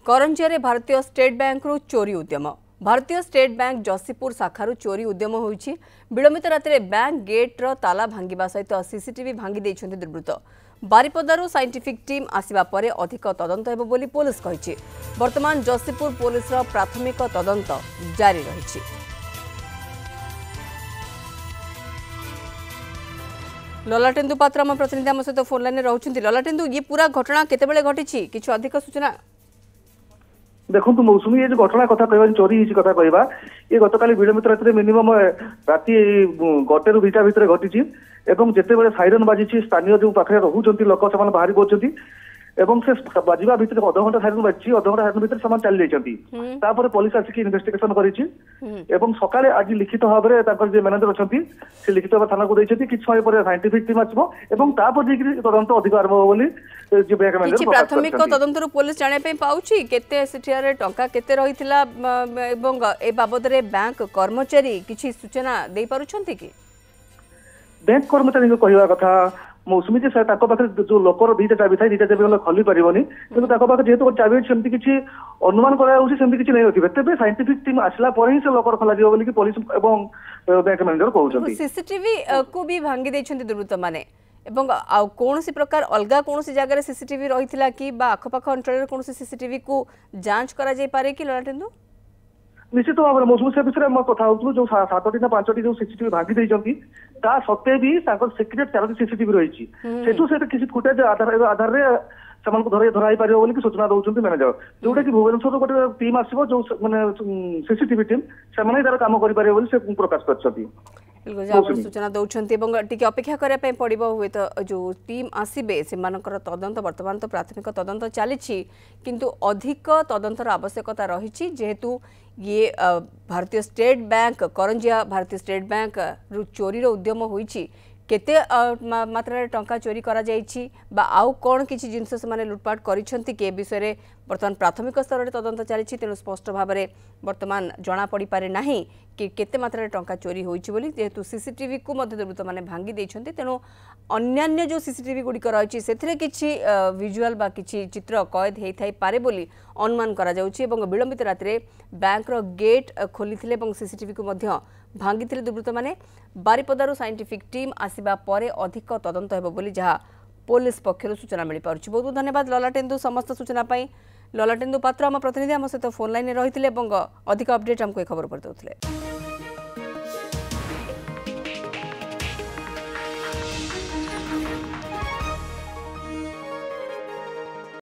करंजिया भारतीय state bank रु चोरी उद्यम। भारतीय स्टेट बैंक जसीपुर शाखार चोरी उद्यम होइछि। विलंबित राति बैंक गेट्र ताला भांगिबा सहित सीसीटीवी भांगी देइछन्ति दुर्बृत्त। बारिपदारू साइंटिफिक टीम आसिबा परे अधिक तदंत हेबो बोली पुलिस कहिछि। वर्तमान जसीपुर पुलिस प्राथमिक तदंत जारी रहिछि। ललाटेन्दु पात्र आम प्रतिनिधि आम सहित फोन लाइन रहउछन्ति। ललाटेन्दु ये पूरा घटना केतेबेले घटिछि किछु अधिक सूचना? देखो मौसुमी ये घटना कथा कहबा चोरी हिची कथा कहबा ये गतकाली विलंबित राति मिनिमम राति 1 ରୁ 2टा भितर घटिछि एवं जेते बेले साइरन बाजिछि स्थानीय जो पाखे रहउछन्ति लोक समान बाहरी बोचन्ति एवं से बाजिबा भितर आधा घंटा साइरन बाजिछि आधा घंटा साइरन भितर समान चली जाइछन्ति। तापर पुलिस आसी इन्वेस्टिगेशन करिछि एवं सकाळे आज लिखित भाबरे ताकर जे मैनेजर अछन्ति से लिखित भाबरे थाना को दैछन्ति किछ समय पर साइंटिफिक टीम आछबो एवं तापर जे तदंत अधिक आरंभ हो बोली जे बैंक मैनेजर प्राथमिक तदंत रो पुलिस जाने पे पाउछि केते सिटियारे टंका केते रहिथिला एवं ए बाबद रे बैंक कर्मचारी किछि सूचना देई पारुछन्ति कि? बैंक कर्मचारी को कहवा कथा मौसुमी जे ताको पाखे जो लोकर दुईटा चाबी थाई दुईटा चाबी खोली परिबनी किंतु ताको पाखे जेहेतु चाबी सेमती किछि अनुमान करा होछि सेमती किछि नै होथिबे तेबे साइंटिफिक टीम आसला पर ही से लोकर खोला दियो बोली कि पुलिस एवं बैंक मैनेजर कहउछन्ति। सीसीटीवी को भी भांगी दैछन्ति दुर्बृत्त माने एवं आ कोनोसी प्रकार अलगा कोनोसी जगह रे सीसीटीवी रहिथिला कि बा आखपाख अंचल रे कोनोसी सीसीटीवी को जांच करा जाय पारे कि ललाटेन्दु? निश्चित भाव में मौसुमी से विषय में कथा होतु जो 7टी ना 5टी जो सीसीटीवी भागी देइछन्ति ता सत्ते भी ताकर सीक्रेट 4टी सीसीटीवी रहिछि सेठु से किछि फुटेज आधार रे समान को धराई पारियो बोली कि सूचना दउछन्ति मैनेजर जोटा कि भुवनेश्वर गोटे टीम आसीबो जो माने सीसीटीवी टीम से माने तार काम करि पारियो बोली से प्रकाश करछथि। सूचना दौरान अपेक्षा करने पड़ो हुए तो जो टीम आसबे से तदंत बर्तमान तो प्राथमिक तदंत चली किंतु अधिक तदंतर आवश्यकता रही जेहेतु ये भारतीय स्टेट बैंक करंजिया भारतीय स्टेट बैंक रु चोरी उद्यम होइछि केते मात्रा टंका चोरी करा जाइछि बा आउ कोन किछि जिंस से माने लुटपाट करिसंति के विषय रे वर्तमान प्राथमिक स्तर रे तदंत चली तेणु स्पष्ट भाव में वर्तमान जना पड़ी पारे नाही कि केते मात्रा टंका चोरी होइछि बोली जेहेतु सीसीटीवी को मध्य दुर्बृत्त माने भांगी दैछन्ति तेणु अन्यान्य जो सीसीटीवी गुड़िक रही से किछि विजुअल बा किछि चित्र कैद हेई थाई पारे बोली अनुमान करा जाउछि एवं विलंबित राति बैंक रो गेट खोलिथिले एवं सीसीटीवी को मध्य भांगी दुर्बृत्त माने बारिपदारू साइंटिफिक टीम आसिबा परे अधिक तदंत हेबो बोली जहा पुलिस पक्षरु सूचना मिली पारुछि। बहुत बहुत धन्यवाद ललाटेन्दु समस्त सूचना पाई। ललाटेन्दु पात्र आम प्रतिनिधि आम सहित फोन लाइन रहिथिले एवं अधिक अपडेट हमको खबर पर दउथिले।